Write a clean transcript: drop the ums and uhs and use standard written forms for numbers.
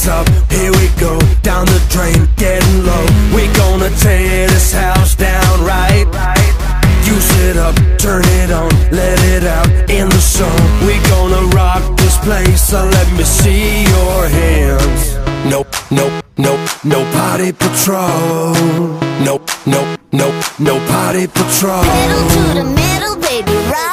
hands up, here we go. Down the drain, getting low. We gonna tear this house down right. Use it up, turn it on, let it out in the sun. We gonna rock this place, so let me see your hands. Nope, nope, nope, no party patrol. Nope, nope, nope, no party patrol. Pedal to the middle, baby, rock.